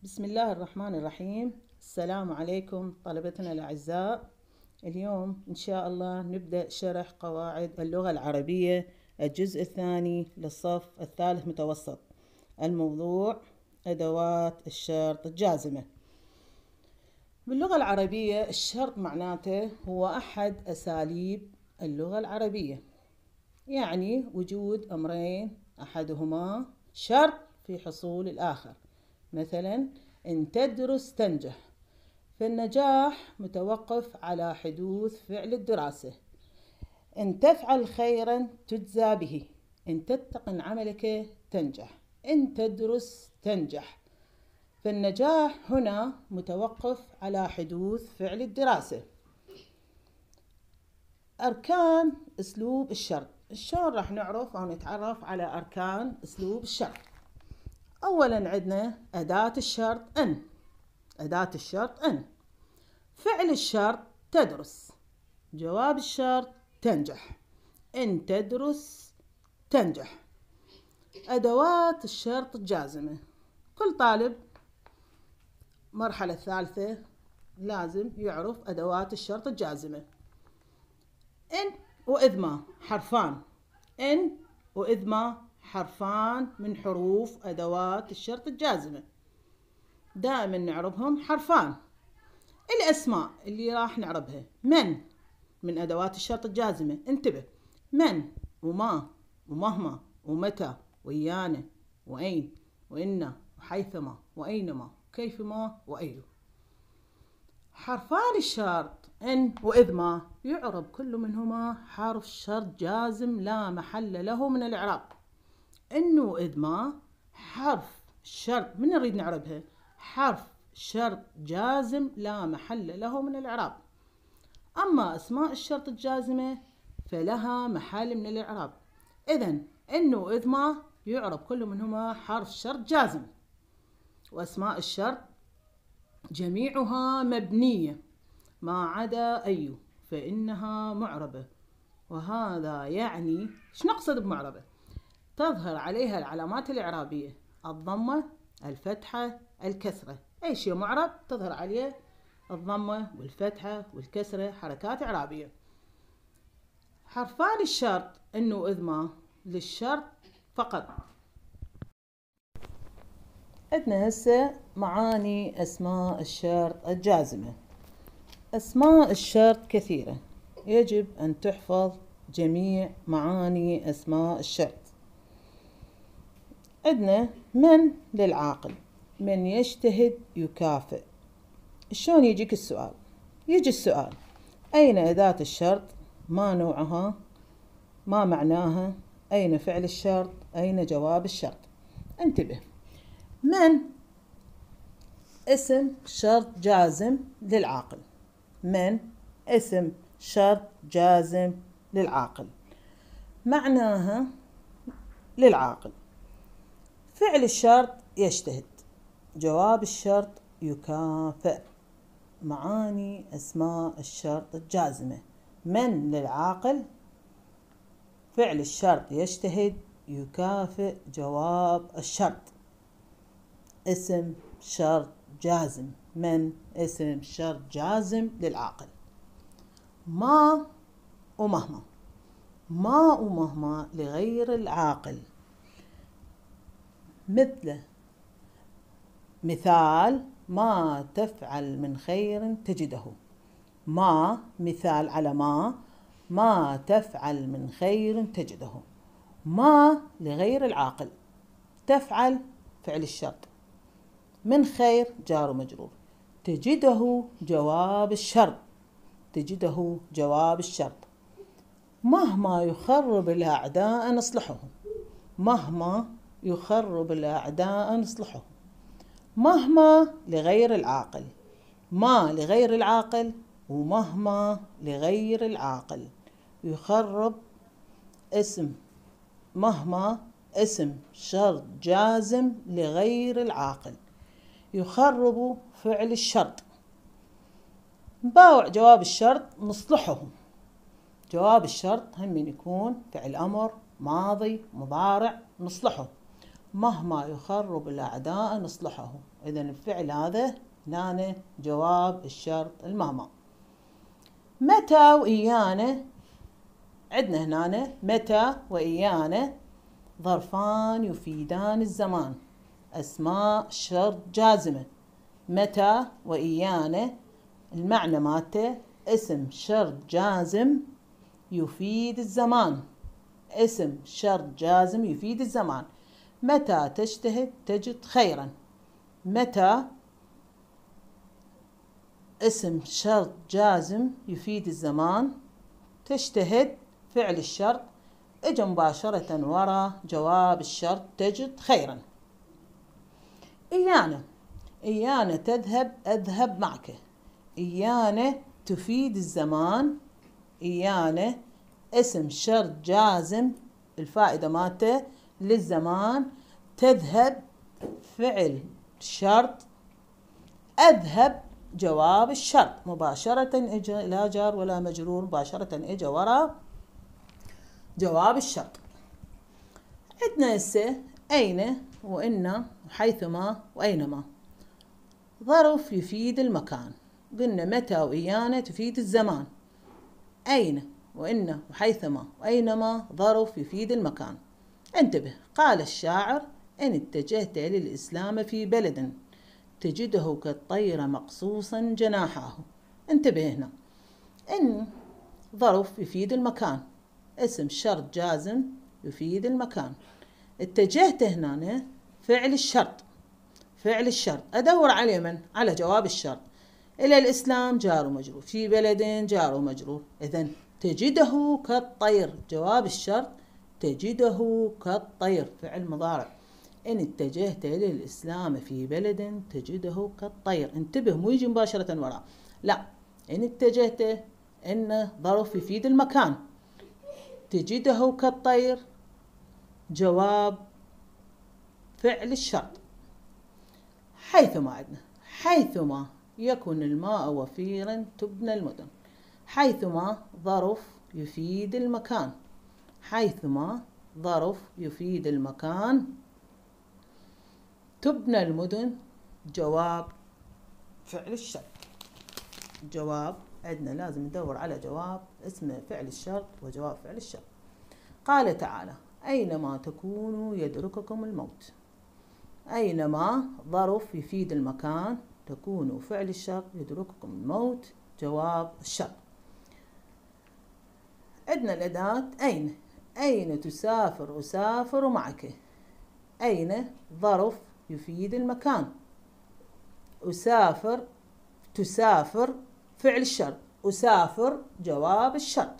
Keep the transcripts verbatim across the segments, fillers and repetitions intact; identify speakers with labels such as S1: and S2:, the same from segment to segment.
S1: بسم الله الرحمن الرحيم. السلام عليكم طلبتنا الأعزاء. اليوم إن شاء الله نبدأ شرح قواعد اللغة العربية الجزء الثاني للصف الثالث متوسط. الموضوع أدوات الشرط الجازمة. باللغة العربية الشرط معناته هو أحد أساليب اللغة العربية، يعني وجود أمرين أحدهما شرط في حصول الآخر. مثلا إن تدرس تنجح، فالنجاح متوقف على حدوث فعل الدراسة. إن تفعل خيرا تجزى به، إن تتقن عملك تنجح. إن تدرس تنجح، فالنجاح هنا متوقف على حدوث فعل الدراسة. أركان أسلوب الشرط. شلون راح نعرف أو نتعرف على أركان أسلوب الشرط؟ أولا عندنا أداة الشرط أن. أداة الشرط أن. فعل الشرط تدرس. جواب الشرط تنجح. إن تدرس تنجح. أدوات الشرط الجازمة. كل طالب مرحلة الثالثة لازم يعرف أدوات الشرط الجازمة. إن وإذ ما حرفان. إن وإذ ما حرفان من حروف أدوات الشرط الجازمة، دائما نعربهم حرفان. الأسماء اللي راح نعربها من من أدوات الشرط الجازمة. انتبه، من وما ومهما ومتى ويانا وأين وإن وحيثما وأينما وكيفما وأيو. حرفان الشرط إن وإذ ما يعرب كل منهما حرف شرط جازم لا محل له من الإعراب. إن وإذ ما حرف شرط، من نريد نعربها؟ حرف شرط جازم لا محل له من الإعراب. أما أسماء الشرط الجازمة فلها محل من الإعراب. إذن إن وإذ ما يعرب كل منهما حرف شرط جازم. وأسماء الشرط جميعها مبنية ما عدا أي فإنها معربة. وهذا يعني إيش نقصد بمعربة؟ تظهر عليها العلامات الإعرابية: الضمة، الفتحة، الكسرة. أي شيء معرب تظهر عليه الضمة والفتحة والكسرة، حركات إعرابية. حرفان الشرط إن وإذ ما للشرط فقط. عندنا هسه معاني أسماء الشرط الجازمة. أسماء الشرط كثيرة، يجب أن تحفظ جميع معاني أسماء الشرط. عندنا من للعاقل، من يجتهد يكافئ. شلون يجيك السؤال؟ يجي السؤال: أين أداة الشرط؟ ما نوعها؟ ما معناها؟ أين فعل الشرط؟ أين جواب الشرط؟ انتبه، من اسم شرط جازم للعاقل. من اسم شرط جازم للعاقل، معناها للعاقل. فعل الشرط يجتهد، جواب الشرط يكافئ. معاني أسماء الشرط الجازمة: من للعاقل، فعل الشرط يجتهد، يكافئ، جواب الشرط. اسم شرط جازم. من اسم شرط جازم للعاقل. ما ومهما. ما ومهما لغير العاقل. مثل مثال: ما تفعل من خير تجده. ما مثال على ما ما تفعل من خير تجده. ما لغير العاقل. تفعل فعل الشرط، من خير جار ومجرور، تجده جواب الشرط. تجده جواب الشرط. مهما يخرب الأعداء نصلحهم. مهما يخرب الأعداء نصلحهم. مهما لغير العاقل. ما لغير العاقل ومهما لغير العاقل. يخرب اسم مهما اسم شرط جازم لغير العاقل، يخرب فعل الشرط. باوع جواب الشرط نصلحهم. جواب الشرط هم من يكون فعل أمر ماضي مضارع نصلحه. مهما يخرب الأعداء نصلحه. إذا الفعل هذا هنا جواب الشرط المهما. متى وإيانا، عندنا هنا متى وإيانا ظرفان يفيدان الزمان، أسماء شرط جازمة. متى وإيانا المعنى مالته اسم شرط جازم يفيد الزمان، اسم شرط جازم يفيد الزمان. متى تجتهد تجد خيرا. متى اسم شرط جازم يفيد الزمان، تجتهد فعل الشرط اجى مباشرة ورا جواب الشرط تجد خيرا. إيانا، إيانا تذهب أذهب معك. إيانا تفيد الزمان، إيانا اسم شرط جازم الفائدة مالته للزمان، تذهب فعل شرط، أذهب جواب الشرط مباشرة اجى لا جار ولا مجرور، مباشرة اجى ورا جواب الشرط. عندنا هسه أين وإن وحيثما وأينما، ظرف يفيد المكان. قلنا متى وإيانا تفيد الزمان، أين وإن وحيثما وأينما ظرف يفيد المكان. انتبه، قال الشاعر: إن اتجهت للإسلام في بلد تجده كالطير مقصوصا جناحه. انتبه هنا، إن ظرف يفيد المكان، اسم شرط جازم يفيد المكان. اتجهت هنا فعل الشرط، فعل الشرط أدور على من؟ على جواب الشرط. إلى الإسلام جار ومجرور، في بلد جار ومجرور. إذن تجده كالطير جواب الشرط تجده كالطير فعل مضارع. إن اتجهت إلى الإسلام في بلد تجده كالطير. انتبه، مو يجي مباشرة وراء، لا، إن اتجهت إن ظرف يفيد المكان، تجده كالطير جواب فعل الشرط. حيثما عندنا، حيثما يكن الماء وفيرا تبنى المدن. حيثما ظرف يفيد المكان، حيثما ظرف يفيد المكان، تبنى المدن جواب فعل الشرط. جواب عندنا لازم ندور على جواب اسم فعل الشرط وجواب فعل الشرط. قال تعالى: أينما تكونوا يدرككم الموت. أينما ظرف يفيد المكان، تكونوا فعل الشرط، يدرككم الموت جواب الشرط. عندنا الأداة أين. أين تسافر أسافر معك. أين ظرف يفيد المكان، أسافر تسافر فعل الشرط، أسافر جواب الشرط.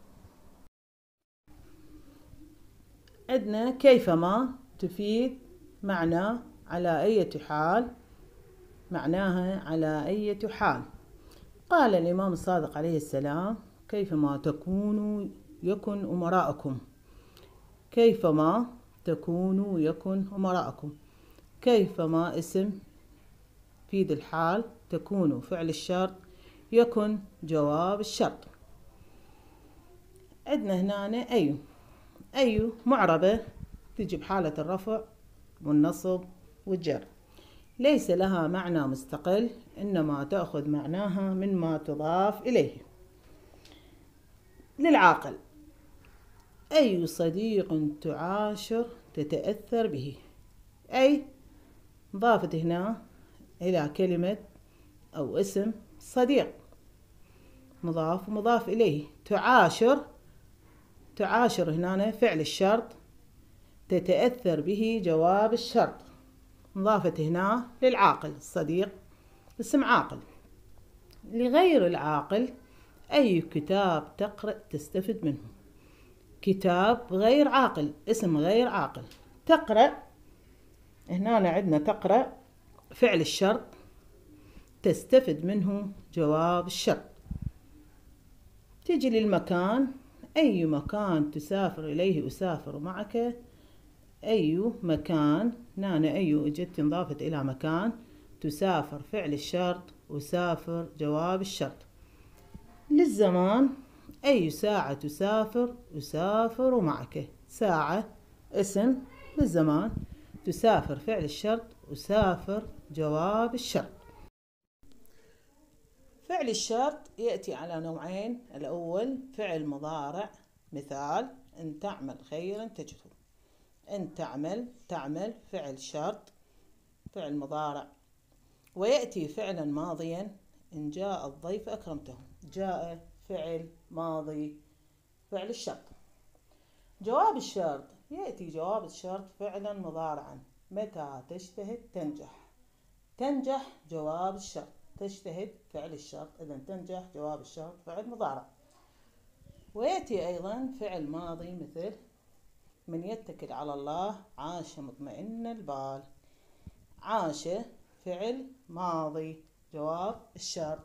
S1: عندنا كيفما تفيد معنى على أي حال، معناها على أي حال. قال الإمام الصادق عليه السلام: كيفما تكونوا يكن أمراءكم. كيفما تكونوا يكن أمراءكم. كيفما اسم يفيد الحال، تكونوا فعل الشرط، يكن جواب الشرط. عندنا هنا أي. أي معربة تجي بحالة الرفع والنصب والجر، ليس لها معنى مستقل، إنما تأخذ معناها مما تضاف إليه. للعاقل: أي صديق تعاشر تتأثر به. أي ضافت هنا إلى كلمة أو اسم صديق، مضاف ومضاف إليه. تعاشر، تعاشر هنا فعل الشرط، تتأثر به جواب الشرط، مضافت هنا للعاقل. الصديق اسم عاقل. لغير العاقل: أي كتاب تقرأ تستفد منه. كتاب غير عاقل، اسم غير عاقل. تقرأ هنا عندنا تقرأ فعل الشرط، تستفد منه جواب الشرط. تجي للمكان: أي مكان تسافر إليه أسافر معك. أي مكان، هنا أي اجت انضافت إلى مكان، تسافر فعل الشرط، أسافر جواب الشرط. للزمان: أي ساعة تسافر أسافر معك. ساعة اسم للزمان، تسافر فعل الشرط، أسافر جواب الشرط. فعل الشرط يأتي على نوعين. الأول فعل مضارع، مثال إن تعمل خيرا تجده. إن تعمل، تعمل فعل شرط فعل مضارع. ويأتي فعلا ماضيا، إن جاء الضيف أكرمته. جاء فعل ماضي فعل الشرط. جواب الشرط يأتي جواب الشرط فعلا مضارعا. متى تجتهد تنجح. تنجح جواب الشرط، تجتهد فعل الشرط، إذا تنجح جواب الشرط فعل مضارع. ويأتي أيضا فعل ماضي مثل من يتكل على الله عاش مطمئن البال. عاش فعل ماضي جواب الشرط.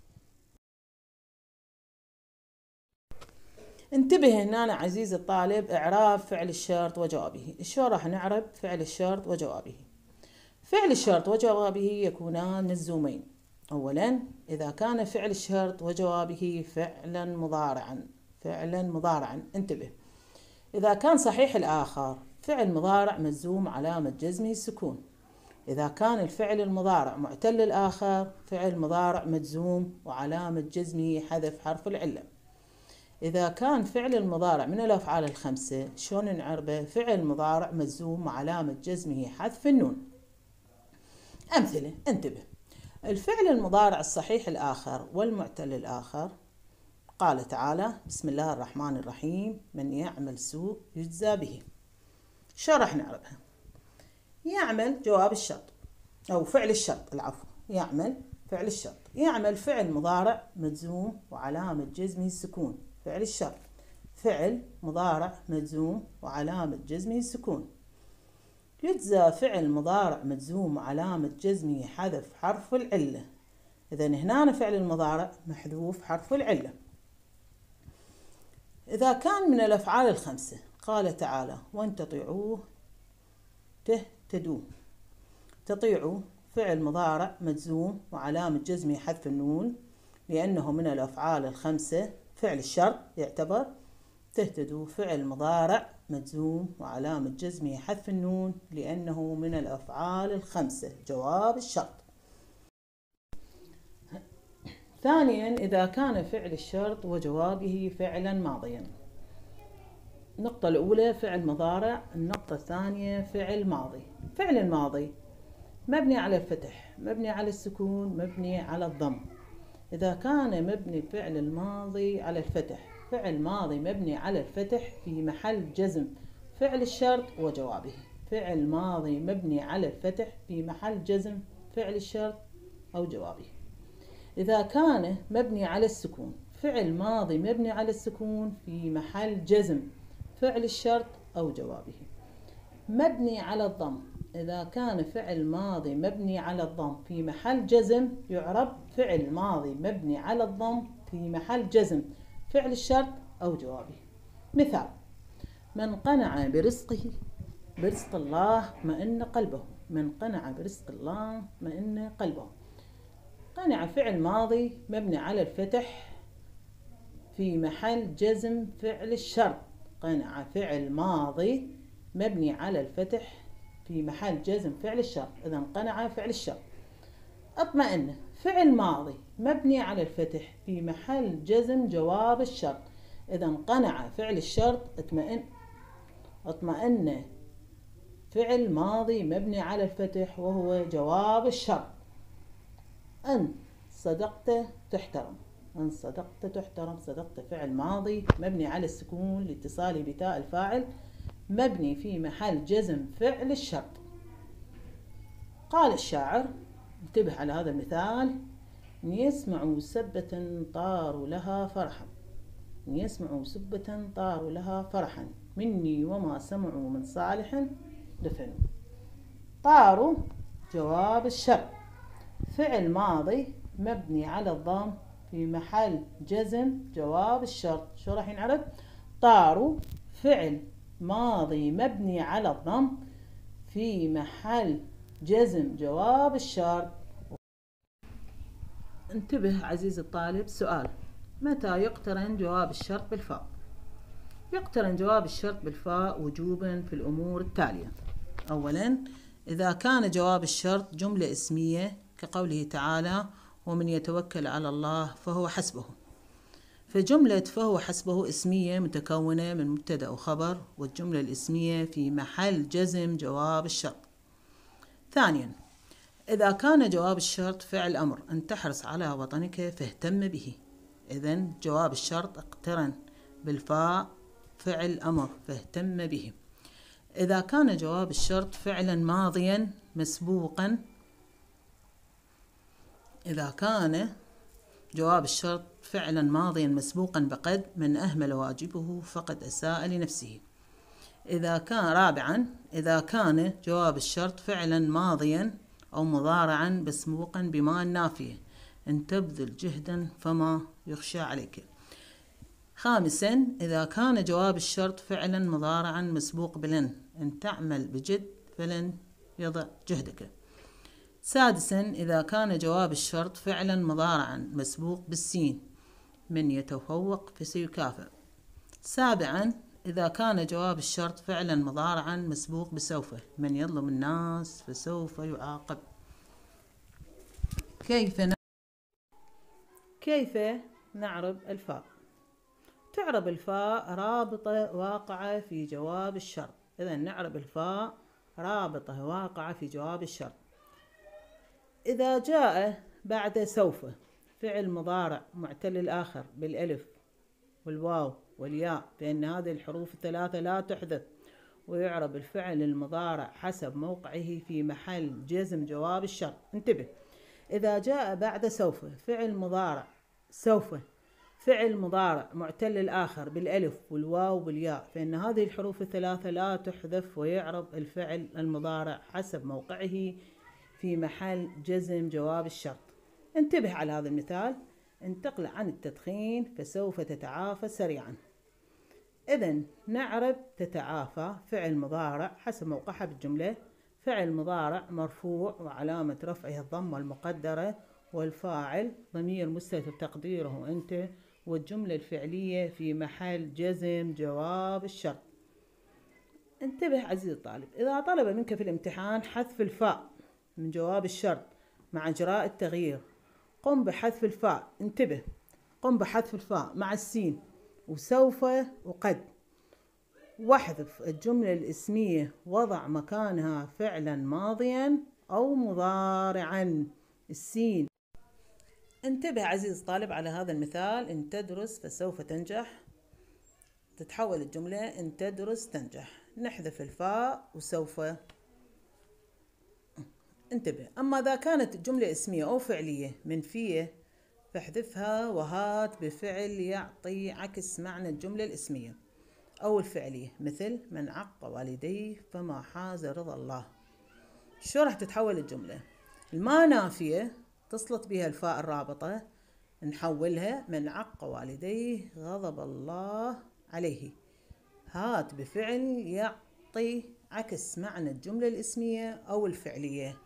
S1: انتبه هنا عزيزي الطالب، إعراب فعل الشرط وجوابه. شو راح نعرب فعل الشرط وجوابه؟ فعل الشرط وجوابه يكونان مجزومين. أولا إذا كان فعل الشرط وجوابه فعلا مضارعا، فعلا مضارعا انتبه. إذا كان صحيح الآخر فعل مضارع مجزوم علامة جزمه السكون. إذا كان الفعل المضارع معتل الآخر فعل مضارع مجزوم وعلامة جزمه حذف حرف العلة. إذا كان فعل المضارع من الأفعال الخمسة شلون نعربه؟ فعل مضارع مجزوم وعلامة جزمه حذف النون. أمثلة انتبه. الفعل المضارع الصحيح الآخر والمعتل الآخر، قال تعالى بسم الله الرحمن الرحيم من يعمل سوء يجزى به. شو راح نعربها؟ يعمل جواب الشرط أو فعل الشرط، العفو. يعمل فعل الشرط. يعمل فعل مضارع مجزوم وعلامة جزمه السكون. فعل الشرط فعل مضارع مجزوم وعلامة جزمه السكون. يجزى فعل مضارع مجزوم وعلامة جزمه حذف حرف العلة. إذا هنا فعل المضارع محذوف حرف العلة. إذا كان من الأفعال الخمسة قال تعالى وإن تطيعوه تهتدوا. تطيعوا فعل مضارع مجزوم وعلامة جزمه حذف النون لأنه من الأفعال الخمسة. فعل الشرط يعتبر. تهتدوا فعل مضارع مجزوم وعلامة جزمه حذف النون لأنه من الأفعال الخمسة جواب الشرط. ثانيا إذا كان فعل الشرط وجوابه فعلا ماضيا. النقطة الأولى فعل مضارع، النقطة الثانية فعل ماضي. فعل الماضي مبني على الفتح، مبني على السكون، مبني على الضم. إذا كان مبني الفعل الماضي على الفتح، فعل ماضي مبني على الفتح في محل جزم فعل الشرط وجوابه. فعل ماضي مبني على الفتح في محل جزم فعل الشرط أو جوابه. إذا كان مبني على السكون، فعل ماضي مبني على السكون في محل جزم فعل الشرط أو جوابه. مبني على الضم، إذا كان فعل ماضي مبني على الضم في محل جزم يعرب فعل ماضي مبني على الضم في محل جزم فعل الشرط أو جوابه. مثال من قنع برزقه برزق الله مئن قلبه. من قنع برزق الله مئن قلبه. قنع فعل ماضي مبني على الفتح في محل جزم فعل الشرط. قنع فعل ماضي مبني على الفتح في محل جزم فعل الشرط، إذا قنع فعل الشرط. اطمئن فعل ماضي مبني على الفتح في محل جزم جواب الشرط، إذا قنع فعل الشرط. اطمئن اطمئن فعل ماضي مبني على الفتح وهو جواب الشرط. أن صدقت تحترم. أن صدقت تحترم. صدقت فعل ماضي مبني على السكون لاتصاله بتاء الفاعل مبني في محل جزم فعل الشرط. قال الشاعر انتبه على هذا المثال إن يسمعوا سبة طاروا لها فرحا. إن يسمعوا سبة طاروا لها فرحا مني وما سمعوا من صالح دفنوا. طاروا جواب الشرط. فعل ماضي مبني على الضم في محل جزم جواب الشرط. شو راح ينعرف؟ طاروا فعل ماضي مبني على الضم في محل جزم جواب الشرط. انتبه عزيزي الطالب، سؤال متى يقترن جواب الشرط بالفاء؟ يقترن جواب الشرط بالفاء وجوبا في الأمور التالية. أولا، إذا كان جواب الشرط جملة اسمية كقوله تعالى ومن يتوكل على الله فهو حسبه، فجملة فهو حسبه اسمية متكونة من مبتدأ وخبر، والجملة الاسمية في محل جزم جواب الشرط. ثانيا، إذا كان جواب الشرط فعل أمر أن تحرص على وطنك فاهتم به، إذن جواب الشرط اقترن بالفاء فعل أمر فاهتم به. إذا كان جواب الشرط فعلا ماضيا مسبوقا إذا كان جواب الشرط فعلا ماضيا مسبوقا بقد من أهمل واجبه فقد أساء لنفسه. إذا كان رابعا إذا كان جواب الشرط فعلا ماضيا أو مضارعا مسبوقا بما النافية أن تبذل جهدا فما يخشى عليك. خامسا، إذا كان جواب الشرط فعلا مضارعا مسبوق بلن أن تعمل بجد فلن يضع جهدك. سادسا، إذا كان جواب الشرط فعلا مضارعا مسبوق بالسين من يتفوق فسيكافئ. سابعا، إذا كان جواب الشرط فعلا مضارعا مسبوق بسوف من يظلم الناس فسوف يعاقب. كيف ن... كيف نعرب الفاء؟ تعرب الفاء رابطة واقعة في جواب الشرط. إذا نعرب الفاء رابطة واقعة في جواب الشرط. إذا جاء بعد سوف فعل مضارع معتل الآخر بالألف والواو والياء فإن هذه الحروف الثلاثة لا تحذف، ويعرب الفعل المضارع حسب موقعه في محل جزم جواب الشرط. انتبه، إذا جاء بعد سوف فعل مضارع سوف فعل مضارع معتل الآخر بالألف والواو والياء فإن هذه الحروف الثلاثة لا تحذف، ويعرب الفعل المضارع حسب موقعه في محل جزم جواب الشرط. انتبه على هذا المثال: انتقل عن التدخين فسوف تتعافى سريعا. إذن نعرب تتعافى فعل مضارع حسب موقعها بالجملة، فعل مضارع مرفوع وعلامة رفعه الضمة المقدرة، والفاعل ضمير مستتر تقديره أنت، والجملة الفعلية في محل جزم جواب الشرط. انتبه عزيزي الطالب، إذا طلب منك في الامتحان حذف الفاء من جواب الشرط مع إجراء التغيير، قم بحذف الفاء. انتبه، قم بحذف الفاء مع السين وسوف وقد، واحذف الجملة الاسمية وضع مكانها فعلا ماضيا أو مضارعا السين. انتبه عزيز الطالب على هذا المثال: إن تدرس فسوف تنجح، تتحول الجملة إن تدرس تنجح، نحذف الفاء وسوف. انتبه، أما إذا كانت الجملة اسمية أو فعلية منفية فاحذفها وهات بفعل يعطي عكس معنى الجملة الاسمية أو الفعلية، مثل من عق والديه فما حاز رضا الله. شو راح تتحول الجملة؟ الما نافية تصلت بها الفاء الرابطة، نحولها من عق والديه غضب الله عليه، هات بفعل يعطي عكس معنى الجملة الاسمية أو الفعلية.